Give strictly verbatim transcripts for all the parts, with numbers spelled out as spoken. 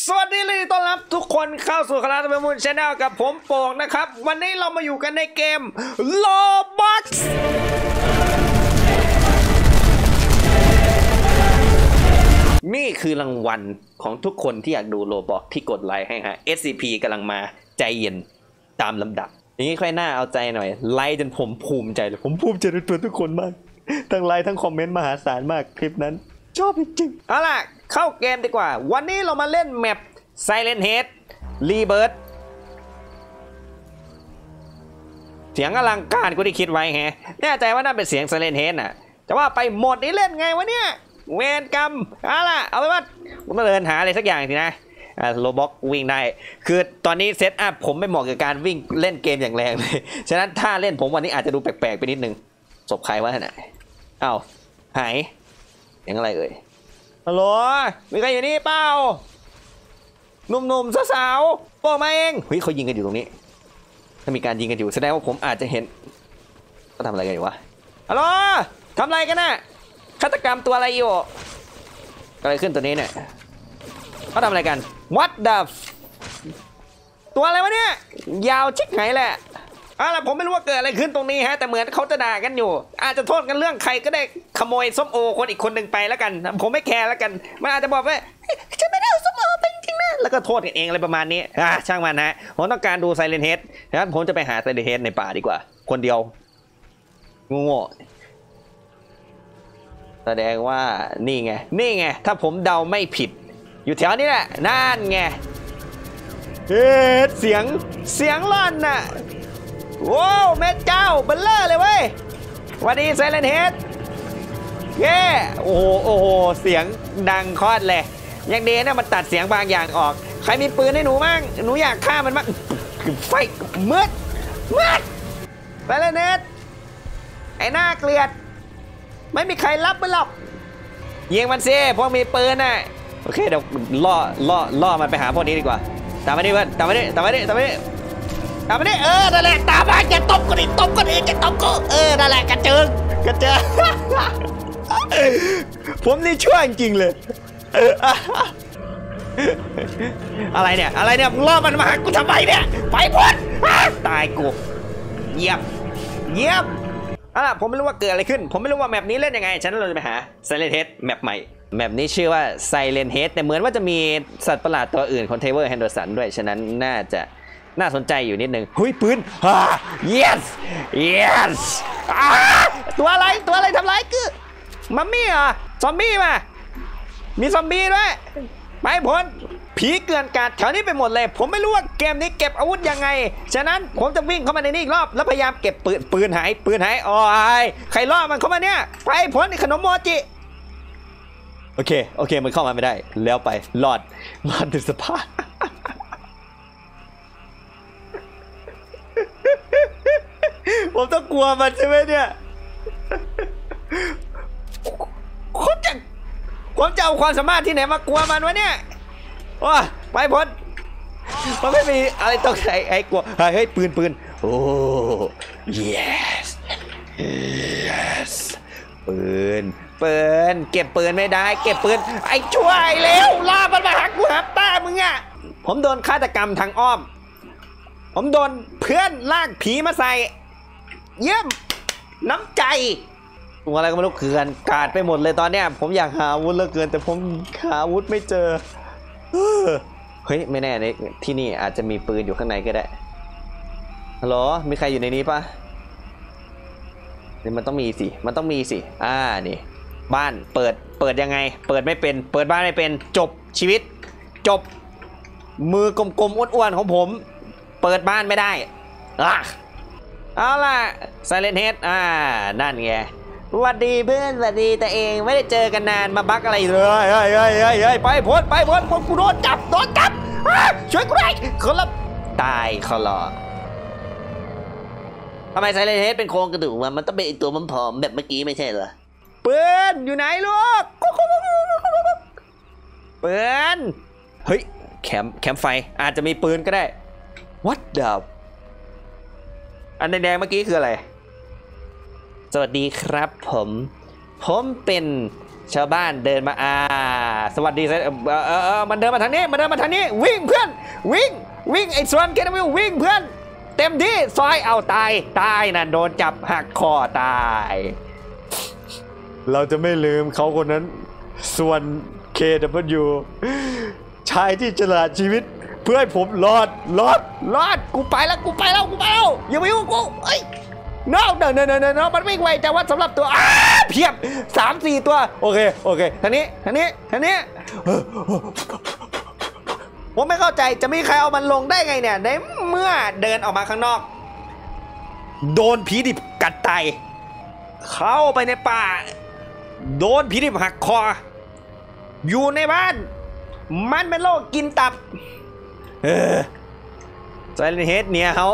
สวัสดีเลยต้อนรับทุกคนเข้าสู่คณะทำมูลชาแนลกับผมโป่งนะครับวันนี้เรามาอยู่กันในเกม Roblox นี่คือรางวัลของทุกคนที่อยากดู Roblox ที่กดไลค์ให้ฮะ เอส ซี พี กำลังมาใจเย็นตามลำดับอย่างนี้ค่อยน่าเอาใจหน่อยไลค์จนผมภูมิใจเลยผมภูมิใจในตัวทุกคนมากทั้งไลค์ทั้งคอมเมนต์มหาศาลมากคลิปนั้นชอบจริงๆเอาล่ะเข้าเกมดีกว่าวันนี้เรามาเล่นแมป Silent Head Rebirth เสียงอลังการกูได้คิดไว้แฮะแน่ใจว่าน่าเป็นเสียง Silent Head น่ะแต่ว่าไปหมดนี้เล่นไงวะเนี่ยเวรกรรมเอาล่ะเอาไปว่าผมมาเดินหาอะไรสักอย่างสินะโรบ็อกวิ่งได้คือตอนนี้เซตอัพผมไม่เหมาะกับการวิ่งเล่นเกมอย่างแรงเลยฉะนั้นถ้าเล่นผมวันนี้อาจจะดูแปลกๆไปนิดนึงศพใครวะน่ะเอ้าหายอย่างอะไรเอ่ยฮัลโหลมีใครอยู่นี่เปล่าหนุ่มๆสาวๆบอกมาเองเฮ้ยเขายิงกันอยู่ตรงนี้ถ้ามีการยิงกันอยู่แสดงว่าผมอาจจะเห็นเขาทำอะไรกันอยู่วะฮัลโหลทำอะไรกันน่ะฆาตกรรมตัวอะไรอยู่อะไรขึ้นตัวนี้เนี่ยเขาทำอะไรกัน What the ตัวอะไรวะเนี่ยยาวชิกไหนแหละเอาล่ะผมไม่รู้ว่าเกิดอะไรขึ้นตรงนี้ฮะแต่เหมือนเขาจะด่ากันอยู่อาจจะโทษกันเรื่องใครก็ได้ขโมยส้มโอคนอีกคนหนึ่งไปแล้วกันผมไม่แคร์แล้วกันมันอาจจะบอกว่าฉันไม่ได้เอาส้มโอไปจริงๆนะแล้วก็โทษกันเองอะไรประมาณนี้อ่ะช่างมันฮะผมต้องการดู Silent Head นะครับผมจะไปหา Silent Head ในป่าดีกว่าคนเดียวโง่แสดงว่านี่ไงนี่ไงถ้าผมเดาไม่ผิดอยู่แถวนี้แหละนั่นไงเฮ้เสียงเสียงลั่นน่ะว้าวแม่เจ้าเบลเลอร์เลยเว้ยวันนี้ Silent Head เย้โอ้โหโอ้โหเสียงดังคอดเลยยังดีนะมันตัดเสียงบางอย่างออกใครมีปืนให้หนูมั่งหนูอยากฆ่ามันมั่งไฟมืดมืด Silent Head ไอ้หน้าเกลียดไม่มีใครรับมันหรอกยิงมันสิพวกมีปืนน่ะโอเคเดี๋ยวล่อล่อล่อมันไปหาพวกนี้ดีกว่าตามมาดิเพื่อนตามมาดิตามมาดิตามมาดิตามมาดิเออนั่นแหละตามมาจะตบกันอีกตบกันอีกจะตบกูเออนั่นแหละกระเจิงกระเจิงผมนี่ช่วยจริงเลยอะไรเนี่ยอะไรเนี่ยล่อมันมาหากูทำไมเนี่ยไปพ้นตายกูเยี่ยมเยี่ยมเอาล่ะผมไม่รู้ว่าเกิดอะไรขึ้นผมไม่รู้ว่าแมปนี้เล่นยังไงฉะนั้นเราจะไปหา Silent Head แมปใหม่แมปนี้ชื่อว่า Silent Head แต่เหมือนว่าจะมีสัตว์ประหลาดตัวอื่นของเทเวอร์แฮนเดอร์สันด้วยฉะนั้นน่าจะน่าสนใจอยู่นิดนึงเฮ้ยปืนฮ่า yes yes ตัวอะไรตัวอะไรทำไรคือมัมมี่เหรอซอมบี้มามีซอมบี้ด้วยไปพ้นผีเกลื่อนกาดแถวนี้ไปหมดเลยผมไม่รู้ว่าเกมนี้เก็บอาวุธยังไงฉะนั้นผมจะวิ่งเข้ามาในนี้อีกรอบแล้วพยายามเก็บปืนปืนหายปืนหายโอ้ยใครล่อมันเข้ามาเนี่ยไปพ้นขนมโมจิโอเคโอเคมันเข้ามาไม่ได้แล้วไปรอดรอดถึงสภาพผมต้องกลัวมันใช่ไหมเนี่ยผมจะผมจะเอาความสามารถที่ไหนมากลัวมันวะเนี่ยว้าไปพ้นมันไม่มีอะไรต้องใส่ไอ้กลัวเฮ้ยปืนปืนโอ้ yes yes ปืนปืนเก็บปืนไม่ได้เก็บปืนไอ้ช่วยเร็วล่ามันมาหักกูหักตามึงอ่ะผมโดนฆาตกรรมทางอ้อมผมโดนเพื่อนลากผีมาใส่เยี่ยมน้ำใจตัวอะไรก็ไม่รู้เกินกาดไปหมดเลยตอนเนี้ยผมอยากหาอาวุธเหลือเกินแต่ผมหาอาวุธไม่เจอเฮ้ยไม่แน่เลยที่นี่อาจจะมีปืนอยู่ข้างในก็ได้ฮัลโหลมีใครอยู่ในนี้ปะนี่มันต้องมีสิมันต้องมีสิอ่านี่บ้านเปิดเปิดยังไงเปิดไม่เป็นเปิดบ้านไม่เป็นจบชีวิตจบมือกลมๆอ้วนๆของผมเปิดบ้านไม่ได้อ่ะเอาล่ะ Silent Head อ่านั่นไงสวัสดีเพื่อนสวัสดีแต่เองไม่ได้เจอกันนานมาบักอะไรเลยเฮ้ยเฮ้ยเฮ้ยเฮ้ยไปพ้นไปพ้นพ้นกูโดนจับโดนจับช่วยกูได้เขาละตายเขาหรอทำไม Silent Head เป็นโครงกระดูกมันมันต้องเป็นตัวผอมแบบเมื่อกี้ไม่ใช่เหรอปืนอยู่ไหนลูกปืนเฮ้ยแคมป์แคมป์ไฟอาจจะมีปืนก็ได้ What the อันแดงๆเมื่อกี้คืออะไรสวัสดีครับผมผมเป็นชาวบ้านเดินมาอ่าสวัสดีเออเออเออมันเดินมาทางนี้มันเดินมาทางนี้วิ่งเพื่อนวิ่งวิ่งไอ้ส่วนเคนาวิลวิ่งเพื่อนเต็มที่ซอยเอาตายตายนะโดนจับหักคอตายเราจะไม่ลืมเขาคนนั้นส่วน เค ดับเบิลยู ชายที่ฉลาดชีวิตเพื่อให้ผมรอดรอดรอดกูไปแล้วกูไปแล้วกูไปแล้วอย่ามายุ่งกูเอ้ยน้องเดินเดินเดินเดินมันวิ่งไวแต่ว่าสำหรับตัวอ้าเพียบสามสี่ตัวโอเคโอเคทางนี้ทางนี้ทางนี้ผมไม่เข้าใจจะมีใครเอามันลงได้ไงเนี่ยในเมื่อเดินออกมาข้างนอกโดนผีดิบกัดไตเข้าไปในป่าโดนผีดิบหักคออยู่ในบ้านมันเป็นโรคกินตับเออไซเลนเฮดเนี่ยเขา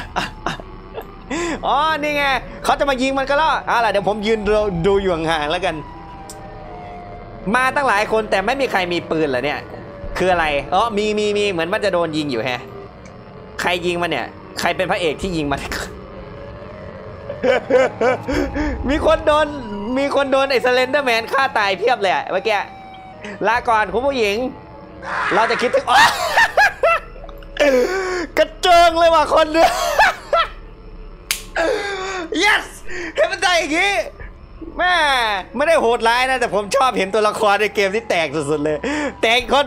อ๋อนี่ไงเขาจะมายิงมันก็แล้วอะไรเดี๋ยวผมยืนดูอยู่ห่างๆแล้วกันมาตั้งหลายคนแต่ไม่มีใครมีปืนเหรอเนี่ยคืออะไรอ๋อมีมีมีเหมือนมันจะโดนยิงอยู่แฮะใครยิงมันเนี่ยใครเป็นพระเอกที่ยิงมัน มีคนโดนมีคนโดนไอ้สเลนเดอร์แมนฆ่าตายเพียบเลยเมื่อกี้ลาก่อนคุณผู้หญิงเราจะคิดถึงกระเจิงเลยว่ะคนเนี่ย yes เห็นมันได้อย่างงี้แม่ไม่ได้โหดร้ายนะแต่ผมชอบเห็นตัวละครในเกมที่แตกสุดๆเลยแตกคน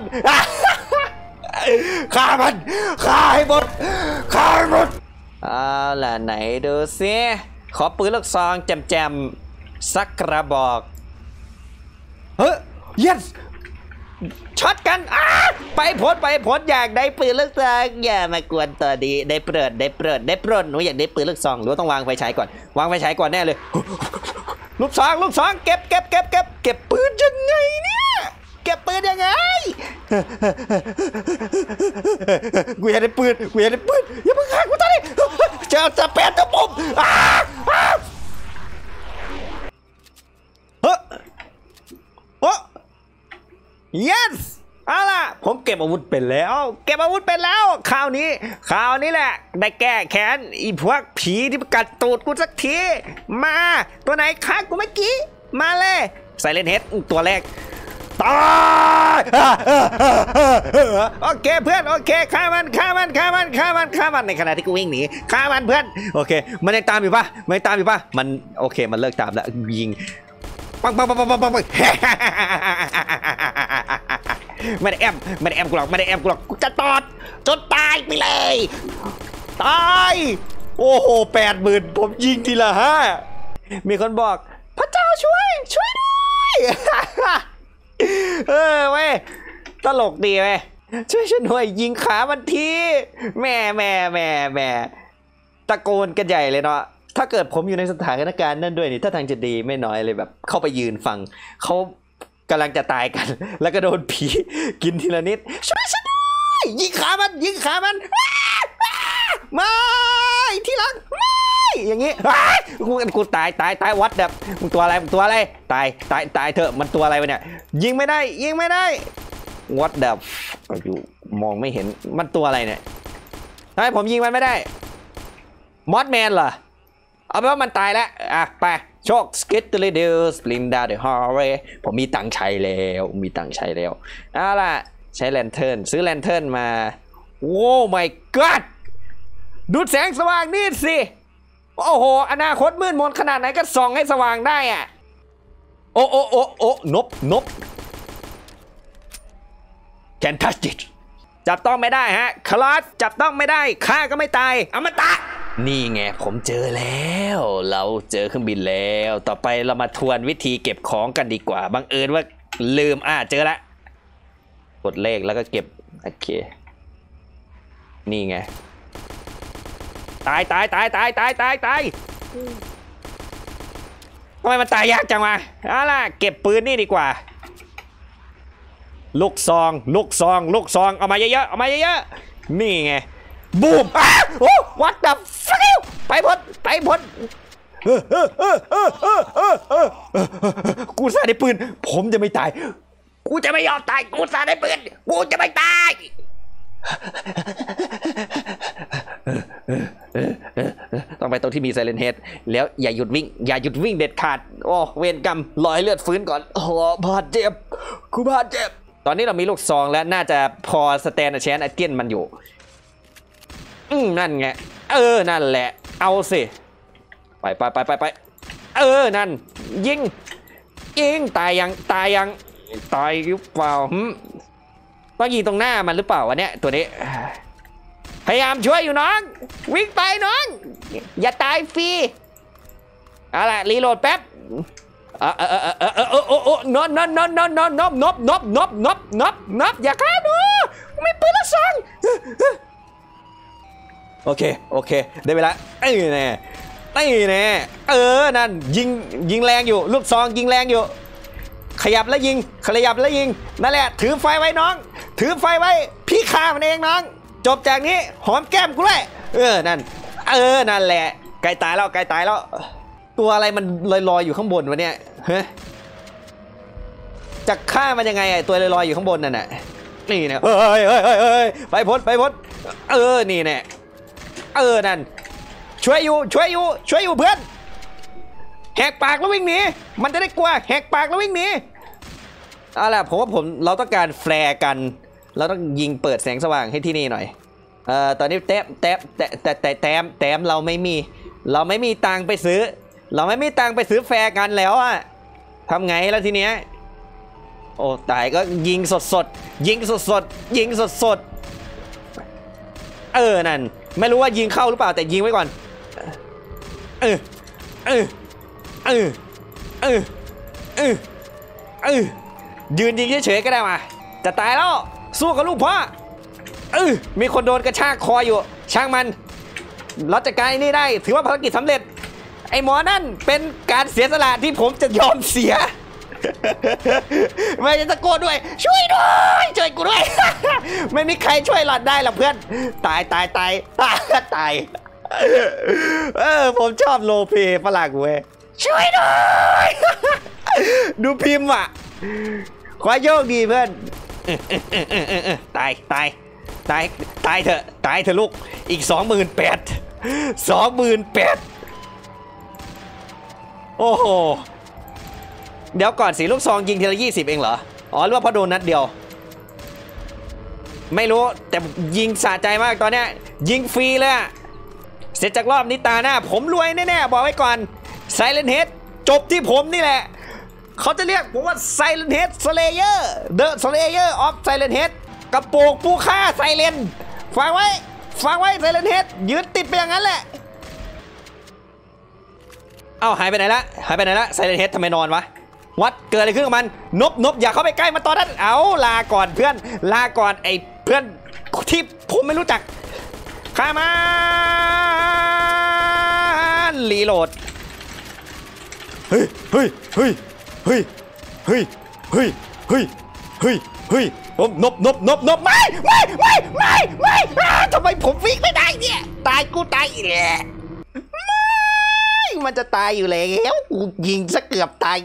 ฆ่ามันฆ่าให้หมดฆ่าให้หมดเอาล่ะไหนดูซิขอปืนลูกซองแจมๆสักกระบอกเฮ้ย yesช็อตกันอ้าไปพดไปพดอยากได้ปืนลูกซองอย่ามากวนตัวดีได้เปิดได้เปิดได้ปล้นหนูอยากได้ปืนลูกซองหรือต้องวางไฟฉายก่อนวางไฟฉายก่อนแน่เลยลูกซองลูกซองเก็บเก็บเก็บเก็บเก็บปืนยังไงเนี่ยเก็บปืนยังไงกูอยากได้ปืนกูอยากได้ปืนอย่าเพิ่งฆ่ากูตอนนี้เจ้าจะแปดจะปุ่มอ้าเฮ้ยโอ้yes เอาล่ะผมเก็บอาวุธเป็นแล้วเก็บอาวุธเป็นแล้วคราวนี้คราวนี้แหละได้แก้แค้นอีพวกผีที่กัดตูดกูสักทีมาตัวไหนฆ่ากูเมื่อกี้มาเลยไซเลนเฮดตัวแรกตายโอเคเพื่อนโอเคฆ่ามันฆ่ามันฆ่ามันฆ่ามันฆ่ามันในขณะที่กูวิ่งหนีฆ่ามันเพื่อนโอเคมันยังตามอยู่ปะมันยังตามอยู่ปะมันโอเคมันเลิกตามแล้วยิงปังปังปังปังปังปังไม่ได้แอมไม่ได้แอมกูหรอกไม่ได้แอมกูหรอกกูจะตอดจนตายไปเลยตายโอ้โหแปดหมื่นผมยิงทีละห้ามีคนบอกพระเจ้าช่วยช่วยด้วยเออเว้ยตลกดีเว้ยช่วยฉันหน่อยยิงขามันทีแม่แม่แม่แม่ตะโกนกันใหญ่เลยเนาะถ้าเกิดผมอยู่ในสถานการณ์นั่นด้วยนี่ถ้าทางจะดีไม่น้อยเลยแบบเข้าไปยืนฟังเขากำลังจะตายกันแล้วก็โดนผีกินทีละนิดช่วยฉันด้วยยิงขามันยิงขามันไม่ที่หลังไม่อย่างงี้กูกูตายตายตายวัดแบบมึงตัวอะไรมึงตัวอะไรตายตายตายเถอะมันตัวอะไรวะเนี่ยยิงไม่ได้ยิงไม่ได้วัดแบบอยู่มองไม่เห็นมันตัวอะไรเนี่ยทำไมผมยิงมันไม่ได้มอสแมนเหรอเอาเป็นว่ามันตายแล้วอ่ะไปโชคสกิทเตอร์เดลสปลินดาเดอะฮอร์เรย์ผมมีตังค์ใช้แล้วมีตังค์ใช้แล้วเอาล่ะใช้แลนเทิร์นซื้อแลนเทิร์นมาโอ้ my god ดูแสงสว่างนี่สิโอ้โหอนาคตมืดมนขนาดไหนก็ส่องให้สว่างได้อ่ะโอ้โอ้โอ้โอ้นบนบ Can't touch it จับต้องไม่ได้ฮะคลาสจับต้องไม่ได้ฆ่าก็ไม่ตายอมตะนี่ไงผมเจอแล้วเราเจอเครื่องบินแล้วต่อไปเรามาทวนวิธีเก็บของกันดีกว่าบังเอิญว่าลืมอ่ะเจอละกดเลขแล้วก็เก็บโอเคนี่ไงตายตายตายตายตายตายตายทำไมมันตายยากจังวะเอาล่ะเก็บปืนนี่ดีกว่าลูกซองลูกซองลูกซองเอามาเยอะๆเอามาเยอะๆนี่ไงบูมอ้าโอ้วัดดับฟิวไปพ้นไปพ้นกูสาได้ปืนผมจะไม่ตายกูจะไม่ยอมตายกูสาได้ปืนกูจะไม่ตายต้องไปไปตรงที่มีไซเลนเฮดแล้วอย่าหยุดวิ่งอย่าหยุดวิ่งเด็ดขาดโอ้เวรกรรมรอให้เลือดฟื้นก่อนโอ้บาดเจ็บกูบาดเจ็บตอนนี้เรามีลูกซองแล้วน่าจะพอสแตนแชนไอเกียนมันอยู่อืมนั่นไงเออนั่นแหละเอาสิไปไปไปไปไปเออนั่นยิงยิงตายยังตายยังตายหรือเปล่าต้องยิงตรงหน้ามันหรือเปล่าวะเนี่ยตัวนี้พยายามช่วยอยู่น้องวิ่งไปน้องอย่าตายฟรีเอาล่ะรีโหลดแป๊บเออเออเออเออเออเออเออเออนอนนอนนอนนอนนอนนอนนอนนอนนอนนอนนอนนอนอย่าฆ่าหนูไม่ปืนละสองโอเคโอเคได้เวลาไอ้แน่ไอ้แน่เออนั่นยิงยิงแรงอยู่ลูกซองยิงแรงอยู่ขยับแล้วยิงขยับแล้วยิงนั่นแหละถือไฟไว้น้องถือไฟไว้พี่ฆ่ามันเองน้องจบจากนี้หอมแก้มกูด้วยเออนั่นเออนั่นแหละไกลตายแล้วไกลตายแล้วตัวอะไรมันลอยๆอยู่ข้างบนวะเนี่ยเฮ้ยจะฆ่ามันยังไงไอ้ตัวลอยๆอยู่ข้างบนนั่นน่ะนี่เนี่ยเฮ้ยเฮ้ยเฮ้ยเฮ้ยไปพ้นไปพ้นเออนี่เนี่ยเออนั่นช่วยอยู่ช่วยอยู่ช่วยอยู่เพื่อนแหกปากแล้ววิ่งหนีมันจะได้กลัวแหกปากแล้ววิ่งหนีเอาล่ะผมว่าผมเราต้องการแฟร์กันเราต้องยิงเปิดแสงสว่างให้ที่นี่หน่อยเอ่อตอนนี้แต้มแต้มแต่แต่แต่แต้มแต้มเราไม่มีเราไม่มีตังค์ไปซื้อเราไม่มีตังค์ไปซื้อแฟร์กันแล้วอะทำไงแล้วทีเนี้ยโอ้ตายก็ยิงสดสดยิงสดสดยิงสดสดเออนั่นไม่รู้ว่ายิงเข้าหรือเปล่าแต่ยิงไว้ก่อนเออเออเออเออเออเออยืนยิงเฉยๆก็ได้มาจะตายแล้วสู้กับลูกพ่อเออมีคนโดนกระชากคออยู่ช่างมันเราจัดการไอ้นี่ได้ถือว่าภารกิจสำเร็จไอ้หมอนั่นเป็นการเสียสละที่ผมจะยอมเสียไม่จะตะโกนด้วยช่วยด้วยช่วยกูด้วย ไม่มีใครช่วยหลอดได้หรอกเพื่อนตายตายตายตายตายเออผมชอบโลเพฝรั่งเว้ยช่วยด้วยดูพิมพ์อ่ะขอโชคดีเพื่อนตายตายตายตายเถอะตายเถอะลูกอีกสองหมื่นแปดสองหมื่นแปดโอ้โหเดี๋ยวก่อนสีลูกซองยิงทีละยี่สิบเองเหรออ๋อหรือว่าเพราะโดนนัดเดียวไม่รู้แต่ยิงสะใจมากตอนเนี้ยยิงฟรีเลยอะเสร็จจากรอบนี้ตาหน้าผมรวยแน่ๆบอกไว้ก่อน Silent Head จบที่ผมนี่แหละเขาจะเรียกผมว่า Silent Head Slayer The Slayer of Silent Head กระโปงผู้ฆ่าไซเลนฟังไว้ฟังไว้ Silent Head ยืนติดไปอย่างนั้นแหละเอ้าหายไปไหนละหายไปไหนละ Silent Head ทำไมนอนวะวัดเกิดอะไรขึ้นกับมันนบนบอย่าเข้าไปใกล้มันตอนนั้นเอาลาก่อนเพื่อนลาก่อนไอ้เพื่อนที่ผมไม่รู้จักข้ามารีโหลดเฮ้ยเฮ้ยเฮ้ยเฮ้ยเฮ้ยเฮ้ยเฮ้ยเฮ้ยเฮ้ยผมนบนบนบนบไม่ไม่ไม่ไม่ไม่ทำไมผมวิ่งไม่ได้เนี่ยตายกูตายอีกแล้วมันจะตายอยู่แล้วกูยิงซะเกือบตาย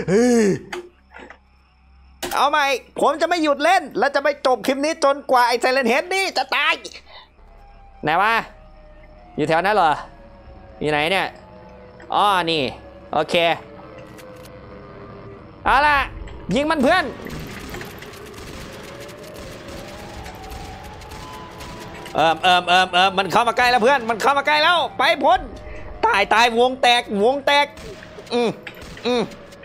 เอาใหม่ผมจะไม่หยุดเล่นและจะไม่จบคลิปนี้จนกว่าไอ้ไซเลนเฮดนี่จะตายไหนวะอยู่แถวนั้นเหรออยู่ไหนเนี่ยอ๋อนี่โอเคเอาล่ะยิงมันเพื่อนเอิมเอิมเอิมเอิมมันเข้ามาใกล้แล้วเพื่อนมันเข้ามาใกล้แล้วไปพ้นตายตายวงแตกวงแตกอืมอืม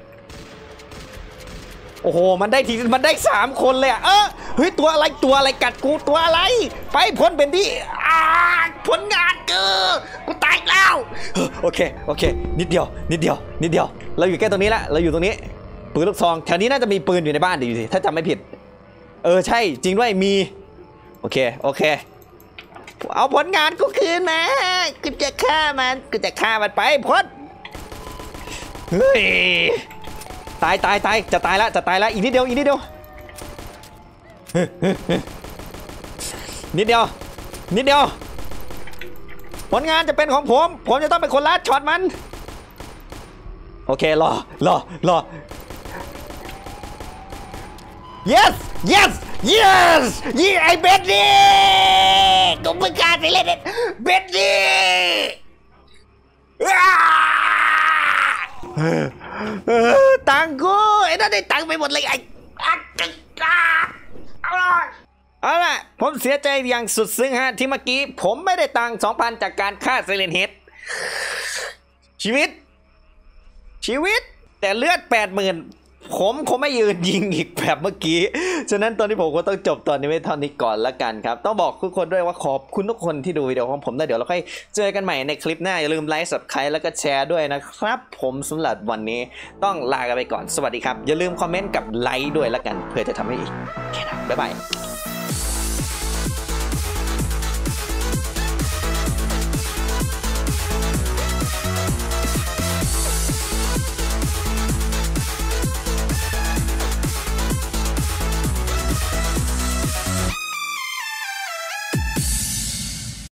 โอ้โหมันได้ทีมันได้สามคนเลยอะเออเฮ้ยตัวอะไรตัวอะไรกัดกูตัวอะไรไปพ้นเป็นที่อ่าผลงานกูกูตายแล้วโอเคโอเคนิดเดียวนิดเดียวนิดเดียวเราอยู่ใกล้ตรงนี้ละเราอยู่ตรงนี้ปืนลูกซองแถวนี้น่าจะมีปืนอยู่ในบ้านดีสิถ้าจำไม่ผิดเออใช่จริงด้วยมีโอเคโอเคเอาผลงานกูคืนนะกูจะฆ่ามันกูจะฆ่ามันไปพ้นเฮ้ยตายตายตายจะตายแล้วจะตายแล้วอีกนิดเดียวอีกนิดเดียวนิดเดียวนิดเดียวผลงานจะเป็นของผมผมจะต้องเป็นคนลัดช็อตมันโอเครอรอรอ yes yes yes ยี่ไอเบดดี้กูมึงกล้าไปเล่นเบดดี้ตังกูไอ้นั่นได้ตังไปหมดเลยไอ้เอาล่ะผมเสียใจอย่างสุดซึ้งฮะที่เมื่อกี้ผมไม่ได้ตังสองพันจากการฆ่าไซเลนเฮดชีวิตชีวิตแต่เลือดแปดหมื่นผมคงไม่ยืนยิงอีกแบบเมื่อกี้ฉะนั้นตอนนี้ผมก็ต้องจบตอนนี้ไว้เท่านี้ก่อนละกันครับต้องบอกทุกคนด้วยว่าขอบคุณทุกคนที่ดูวิดีโอของผมได้เดี๋ยวเราค่อยเจอกันใหม่ในคลิปหน้าอย่าลืมไลค์ ซับสไครบ์ แล้วก็แชร์ด้วยนะครับผมสำหรับวันนี้ต้องลากันไปก่อนสวัสดีครับอย่าลืมคอมเมนต์กับไลค์ด้วยละกันเพื่อจะทำให้อีกแค่นั้นบ๊ายบาย